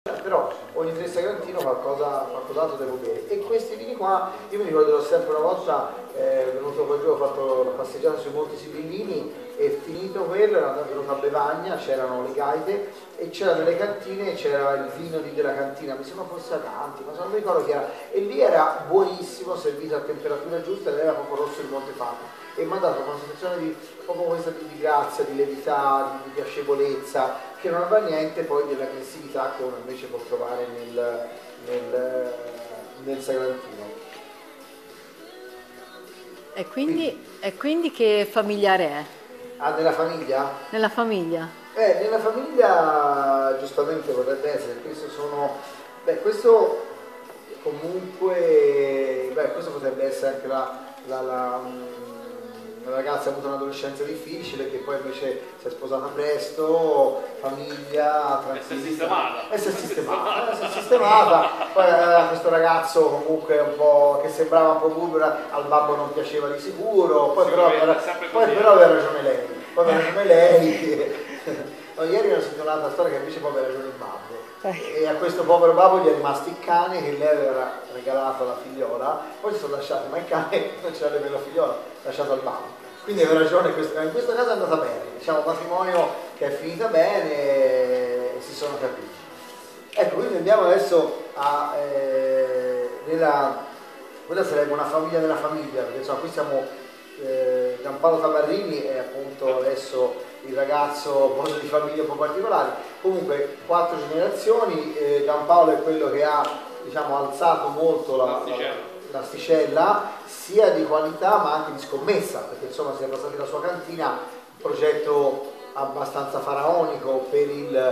Però ogni 3 Sagrantino qualcos'altro devo bere. E questi vini qua, io mi ricorderò sempre una volta, venuto qua giù, ho fatto una passeggiata sui Monti Sibillini e finito quello, era venuto a Bevagna, c'erano le gaite e c'erano delle cantine, c'era il vino della cantina, mi sembra fosse Acanti, ma non mi ricordo chi era, e lì era buonissimo, servito a temperatura giusta ed era proprio rosso il Montefatto. E mi ha dato una sensazione di proprio questa di grazia, di levità, di piacevolezza, che non aveva niente poi dell'aggressività che uno invece può trovare nel Sagrantino. E quindi che familiare è? Ah, nella famiglia? Nella famiglia? Nella famiglia giustamente potrebbe essere, questo comunque, questo potrebbe essere anche una ragazza ha avuto un'adolescenza difficile che poi invece si è sposata presto, famiglia, tranquilla. Si è sistemata. Poi aveva questo ragazzo comunque un po' che sembrava un po' burbero, al babbo non piaceva di sicuro, poi però aveva ragione lei. Poi aveva ragione lei. No, ieri ho sentito un'altra storia che invece poi aveva ragione il babbo. E a questo povero babbo gli è rimasto il cane che lei aveva regalato alla figliola, poi si sono lasciati, ma il cane non ce l'aveva la figliola, lasciato al babbo. Quindi aveva ragione, in questo caso è andata bene, diciamo un matrimonio che è finita bene e si sono capiti. Ecco, quindi andiamo adesso quella sarebbe una famiglia nella famiglia, perché insomma qui siamo, Giampaolo Tabarrini è appunto adesso il ragazzo di famiglie un po' particolari, comunque 4 generazioni, Giampaolo è quello che ha diciamo alzato molto l'asticella sia di qualità ma anche di scommessa, perché insomma si è passati la sua cantina, un progetto abbastanza faraonico per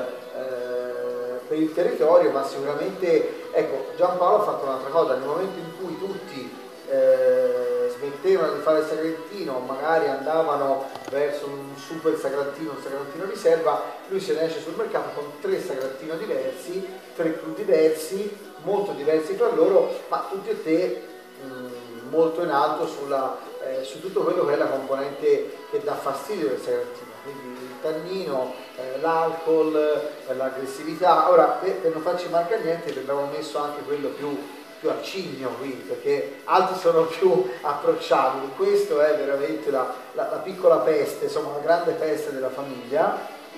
il territorio, ma sicuramente ecco, Giampaolo ha fatto un'altra cosa, nel momento in cui tutti smettevano di fare il Sagrantino, magari andavano verso un super Sagrantino, un Sagrantino riserva, lui se ne esce sul mercato con 3 Sagrantino diversi, 3 cru diversi, molto diversi tra loro, ma tutti e te molto in alto su tutto quello che è la componente che dà fastidio del Sagrantino, quindi il tannino, l'alcol, l'aggressività. Ora, per non farci mancare niente, abbiamo messo anche quello più a cigno qui, perché altri sono più approcciabili, questo è veramente la piccola peste, insomma la grande peste della famiglia,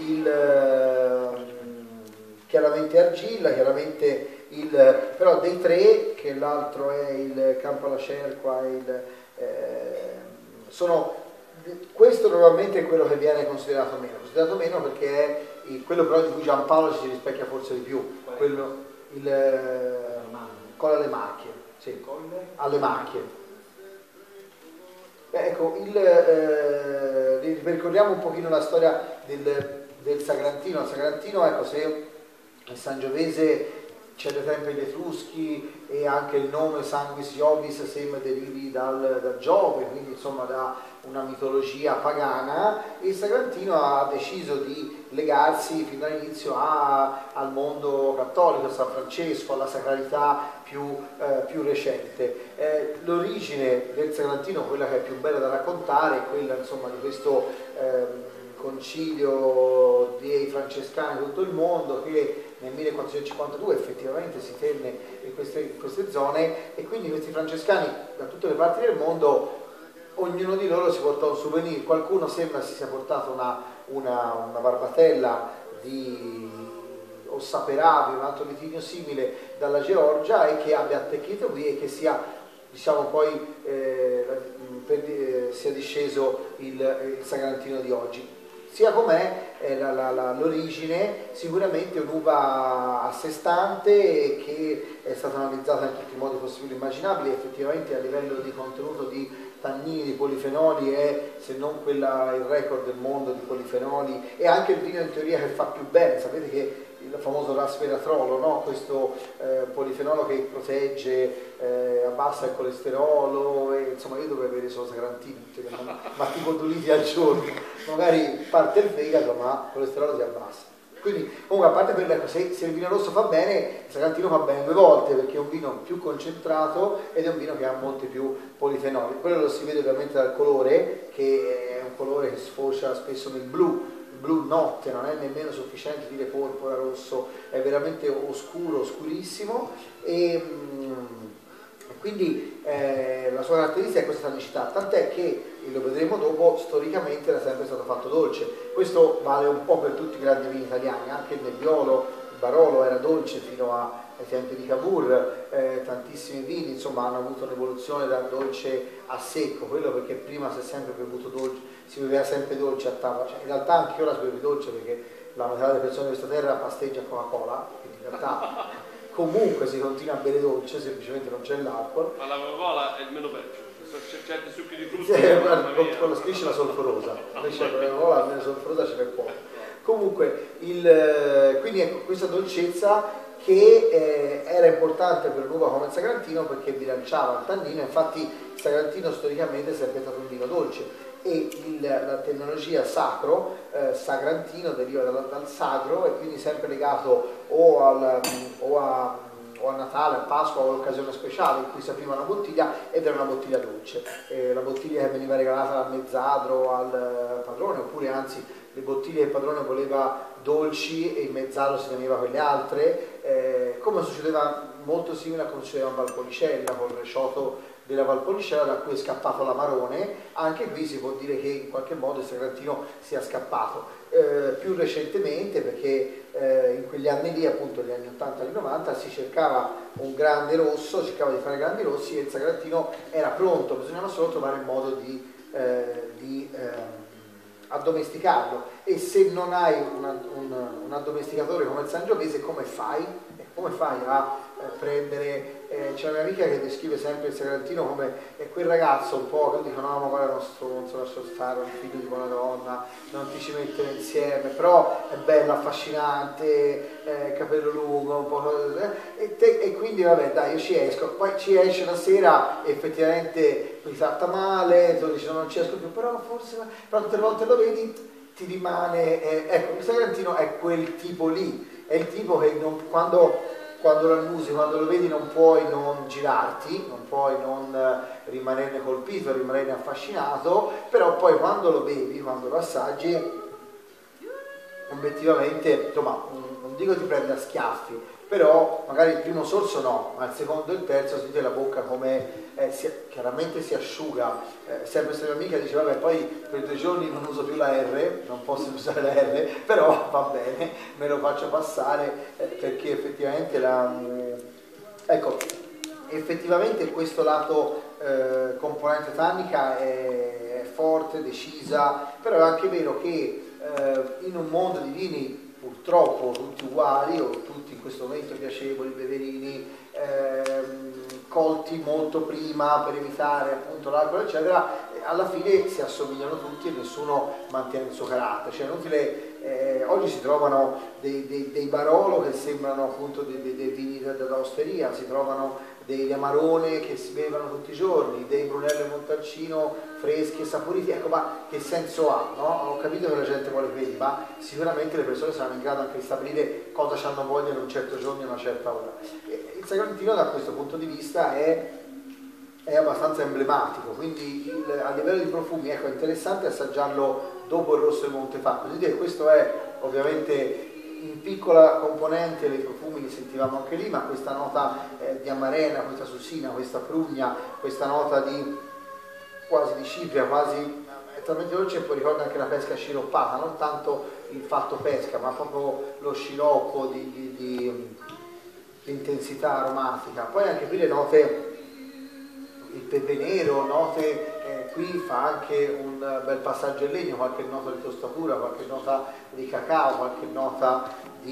chiaramente argilla, chiaramente però dei 3, che l'altro è il Campo alla Cerqua, questo normalmente è quello che viene considerato meno perché è quello però di cui Giampaolo ci si rispecchia forse di più, quello Colle alle Macchie, sì, alle Macchie. Ecco, ripercorriamo un pochino la storia del Sagrantino. Il Sagrantino, ecco, se in Sangiovese c'è da tempo gli Etruschi e anche il nome Sanguis Jovis sembra derivi da Giove, quindi insomma da una mitologia pagana, il Sagrantino ha deciso di legarsi fin dall'inizio al mondo cattolico, a San Francesco, alla sacralità più recente. L'origine del Sagrantino, quella che è più bella da raccontare, è quella insomma di questo concilio dei francescani di tutto il mondo che nel 1452 effettivamente si tenne in queste zone, e quindi questi francescani da tutte le parti del mondo, ognuno di loro si portò un souvenir, qualcuno sembra si sia portato una barbatella di ossaperavi, un altro litigno simile dalla Georgia, e che abbia attecchito qui e che sia diciamo poi sia disceso il Sagrantino di oggi. Sia com'è l'origine, sicuramente un'uva a sé stante che è stata analizzata in tutti i modi possibili e immaginabili, effettivamente a livello di contenuto di tannini, di polifenoli è, se non il record del mondo di polifenoli, e anche il vino in teoria che fa più bene. Sapete che il famoso rasveratrolo, no? Questo polifenolo che protegge, abbassa il colesterolo, e insomma io dovrei avere solo Sagrantino, cioè, ma tipo 2 litri al giorno, magari parte il fegato ma il colesterolo si abbassa. Quindi comunque a parte per ecco, se il vino rosso fa bene, il Sagrantino fa bene 2 volte, perché è un vino più concentrato ed è un vino che ha molti più polifenoli. Quello lo si vede ovviamente dal colore, che è un colore che sfocia spesso nel blu, blu notte, non è nemmeno sufficiente dire porpora, rosso, è veramente oscuro, oscurissimo e quindi la sua caratteristica è questa tannicità, tant'è che, e lo vedremo dopo, storicamente era sempre stato fatto dolce. Questo vale un po' per tutti i grandi vini italiani, anche il Nebbiolo, il Barolo era dolce fino ai tempi di Cavour, tantissimi vini insomma hanno avuto un'evoluzione dal dolce a secco, quello perché prima si è sempre bevuto dolce, si beveva sempre dolce a tavola, cioè, in realtà anche ora si beve dolce perché la metà delle persone di questa terra pasteggia Coca-Cola, quindi in realtà comunque si continua a bere dolce, semplicemente non c'è l'alcol. Ma la Coca-Cola è il meno peggio, certi succhi di frutta. Con la scrisce la solforosa, invece la Coca-Cola almeno solforosa ce n'è poco. Comunque, quindi ecco questa dolcezza che era importante per l'uva come il Sagrantino perché bilanciava il tannino, infatti il Sagrantino storicamente è sempre stato un vino dolce e la terminologia sacro, sagrantino, deriva dal sacro e quindi sempre legato o a Natale, a Pasqua o all'occasione speciale in cui si apriva una bottiglia ed era una bottiglia dolce, la bottiglia che veniva regalata al mezzadro, al padrone, oppure anzi le bottiglie che il padrone voleva dolci e il mezzadro si teneva quelle altre, come succedeva molto simile a come succedeva in Valpolicella, con il Rescioto della Valpolicella da cui è scappato l'Amarone. Anche qui si può dire che in qualche modo il Sagrantino sia scappato. Più recentemente, perché in quegli anni lì, appunto negli anni 80 e 90, si cercava un grande rosso, si cercava di fare grandi rossi e il Sagrantino era pronto, bisognava solo trovare il modo di addomesticarlo, e se non hai un addomesticatore come il Sangiovese come fai? Come fai a prendere, c'è una mia amica che descrive sempre il Sagrantino come quel ragazzo un po' che dicono no ma guarda non stronzo, lascia stare, un figlio di buona donna, non ti ci mettere insieme, però è bello, affascinante, capello lungo, un po' e quindi vabbè dai io ci esco, poi ci esce la sera effettivamente mi tratta male, tu dici no, non ci esco più, però forse, però tutte le volte lo vedi ti rimane, ecco il Sagrantino è quel tipo lì, è il tipo che quando lo annusi, quando lo vedi non puoi non girarti, non puoi non rimanerne colpito, rimanerne affascinato, però poi quando lo bevi, quando lo assaggi, obiettivamente, insomma, non dico ti prende a schiaffi, però magari il primo sorso no, ma il secondo e il terzo sentite la bocca come chiaramente si asciuga. Sempre se mia amica dice vabbè poi per 2 giorni non uso più la R, non posso usare la R, però va bene, me lo faccio passare perché effettivamente ecco, effettivamente questo lato componente tannica è forte, decisa, però è anche vero che in un mondo di vini purtroppo tutti uguali o tutti in questo momento piacevoli, beverini, colti molto prima per evitare appunto l'alcol eccetera, alla fine si assomigliano tutti e nessuno mantiene il suo carattere, cioè è inutile, oggi si trovano dei Barolo che sembrano appunto dei vini dell'osteria, si trovano degli Amarone che si bevono tutti i giorni, dei Brunello e Montalcino freschi e saporiti, ecco ma che senso ha, no? Ho capito che la gente vuole quelli, ma sicuramente le persone saranno in grado anche di stabilire cosa ci hanno voglia in un certo giorno e una certa ora. Il Sagrantino da questo punto di vista è abbastanza emblematico, quindi a livello di profumi ecco, è interessante assaggiarlo dopo il Rosso del Montefalco, questo è ovviamente in piccola componente, i profumi li sentivamo anche lì, ma questa nota di amarena, questa susina, questa prugna, questa nota quasi di cipria, quasi è talmente dolce che poi ricorda anche la pesca sciroppata, non tanto il fatto pesca, ma proprio lo sciroppo di intensità aromatica. Poi anche qui le note, il pepe nero, note, qui fa anche un bel passaggio in legno, qualche nota di tostatura, qualche nota di cacao, qualche nota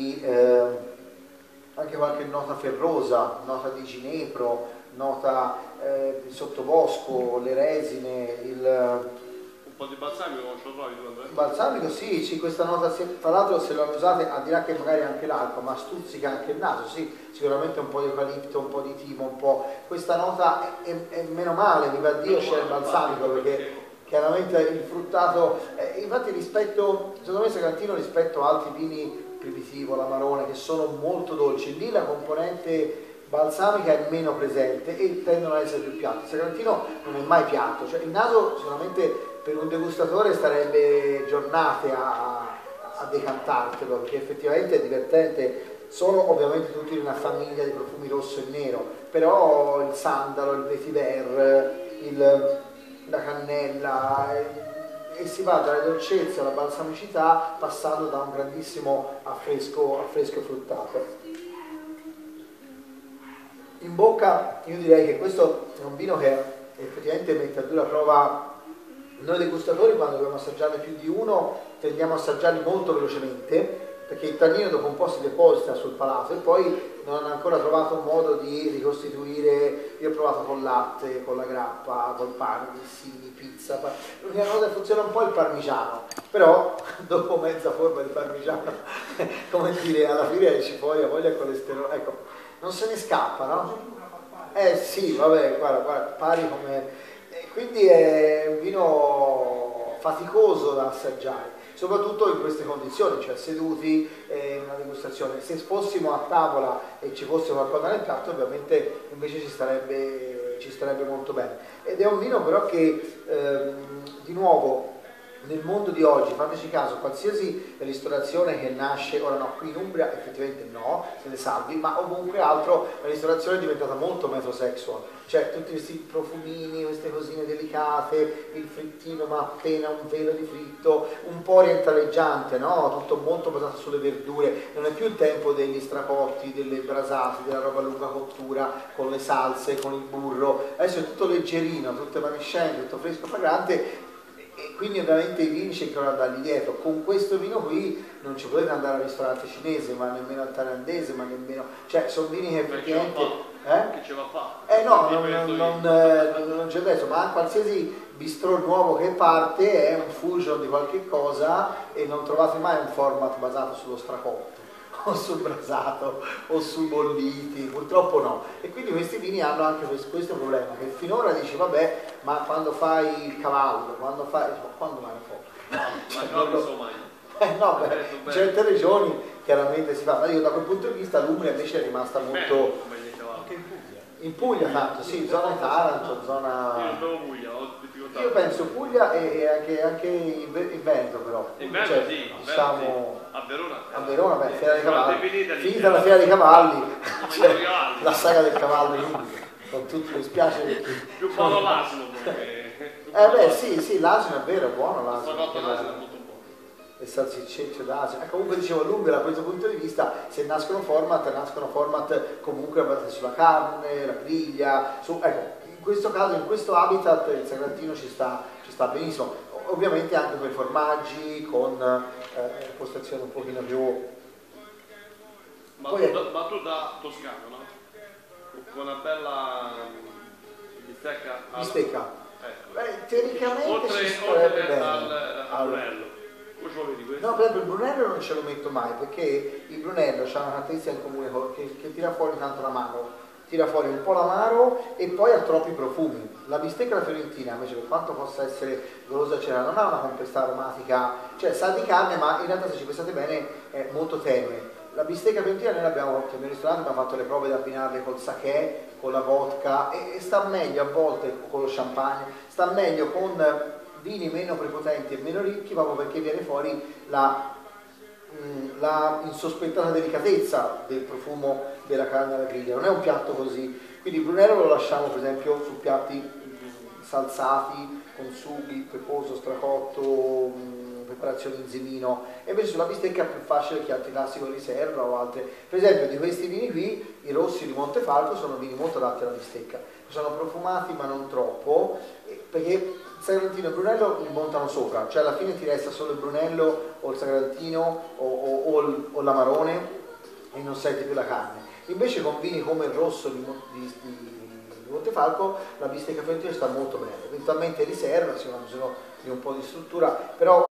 anche qualche nota ferrosa, nota di ginepro, nota di sottobosco, le resine, un po' di balsamico non ce lo trovi tu? Il balsamico sì, questa nota, tra l'altro se lo usate, al di là che magari anche l'alcol, ma stuzzica anche il naso, sì, sicuramente un po' di eucalipto, un po' di timo, un po', questa nota è meno male, viva Dio c'è il balsamico, perché chiaramente il fruttato, infatti secondo me Sagrantino rispetto a altri vini primitivo, l'Amarone, che sono molto dolci, lì la componente balsamica è meno presente e tendono ad essere più piatti. Il Sagrantino non è mai piatto, cioè il naso sicuramente per un degustatore starebbe giornate a a decantartelo, perché effettivamente è divertente. Sono ovviamente tutti in una famiglia di profumi rosso e nero, però il sandalo, il vetiver, la cannella, e si va dalle dolcezze alla balsamicità passando da un grandissimo affresco fruttato. In bocca io direi che questo è un vino che effettivamente mette a dura prova noi degustatori. Quando dobbiamo assaggiarne più di uno tendiamo a assaggiarli molto velocemente, perché il tannino dopo un po' si deposita sul palato e poi non ho ancora trovato un modo di ricostituire. Io ho provato con latte, con la grappa, col pane, grissini, pizza. L'unica cosa che funziona un po' è il parmigiano, però dopo mezza forma di parmigiano, come dire, alla fine esci fuori a voglia di colesterolo, ecco, non se ne scappa, no? Sì, vabbè, guarda, pari come... Quindi è un vino faticoso da assaggiare, soprattutto in queste condizioni, cioè seduti in una degustazione. Se fossimo a tavola e ci fosse qualcosa nel piatto, ovviamente invece ci starebbe molto bene. Ed è un vino però che, di nuovo, nel mondo di oggi, fateci caso, qualsiasi ristorazione che nasce, ora no, qui in Umbria effettivamente no, se ne salvi, ma ovunque altro la ristorazione è diventata molto metrosexual, cioè tutti questi profumini, queste cosine delicate, il frittino ma appena un velo di fritto, un po' orientaleggiante, no? Tutto molto basato sulle verdure, non è più il tempo degli stracotti, delle brasate, della roba a lunga cottura, con le salse, con il burro, adesso è tutto leggerino, tutto evanescente, tutto fresco, fragrante. E quindi ovviamente i vini cercano di andargli dietro. Con questo vino qui non ci potete andare al ristorante cinese, ma nemmeno al thailandese, ma nemmeno... cioè sono vini che effettivamente... Che ce va a fare? No, non c'è adesso, ma qualsiasi bistrò nuovo che parte è un fusion di qualche cosa e non trovate mai un format basato sullo stracotto o sul brasato o sui bolliti, purtroppo no. E quindi questi vini hanno anche questo problema, che finora dici vabbè, ma quando fai il cavallo, quando mai lo fa? Ma non lo so mai. No, in certe regioni chiaramente si fa, ma io da quel punto di vista l'Umbria invece è rimasta molto... Anche in Puglia. In Puglia tanto, sì, zona Taranto, zona... Io non avevo Puglia, ho difficoltà. Io penso Puglia e anche in Veneto però. In Veneto cioè, sì, siamo... a Verona. A Verona, beh, Fiera dei Cavalli. Finita la la Fiera dei Cavalli, cioè, la saga del cavallo in Umbria. Con tutti, mi spiace perché... più buono l'asino. Beh sì, l'asino è vero, è buono l'asino. L'asino è molto buono. Le salsiccette d'asino. Comunque dicevo, l'Umbria da questo punto di vista, se nascono format comunque basati sulla carne, la griglia, ecco, in questo caso, in questo habitat il Sagrantino ci sta benissimo. Ovviamente anche con i formaggi, con postazioni un pochino più... Ma tu da toscano, no? Con una bella bistecca. Bistecca. Ecco. Beh, teoricamente Oltre ci starebbe bene. al Brunello. Cosa vuoi di questo? No, per esempio il Brunello non ce lo metto mai, perché il Brunello ha una caratteristica in comune che tira fuori tanto l'amaro, tira fuori un po' l'amaro e poi ha troppi profumi. La bistecca alla fiorentina invece, per quanto possa essere golosa c'era, non ha una complessità aromatica, cioè sa di carne, ma in realtà se ci pensate bene è molto tenue. La bistecca fiorentina noi l'abbiamo, nel ristorante abbiamo fatto le prove di abbinarle col sakè, con la vodka e sta meglio a volte con lo champagne, sta meglio con vini meno prepotenti e meno ricchi, proprio perché viene fuori la insospettata delicatezza del profumo della carne alla griglia. Non è un piatto così, quindi il Brunello lo lasciamo per esempio su piatti salsati con sughi, peposo, stracotto, preparazione in zimino, e invece sulla bistecca è più facile che altri classico riserva o altre. Per esempio di questi vini qui, i rossi di Montefalco sono vini molto adatti alla bistecca, sono profumati ma non troppo, perché il Sagrantino e il Brunello li montano sopra, cioè alla fine ti resta solo il Brunello o il Sagrantino o l'amarone e non senti più la carne. Invece con vini come il rosso di Montefalco la bistecca fiorentina sta molto bene, eventualmente riserva, se non ha bisogno di un po' di struttura, però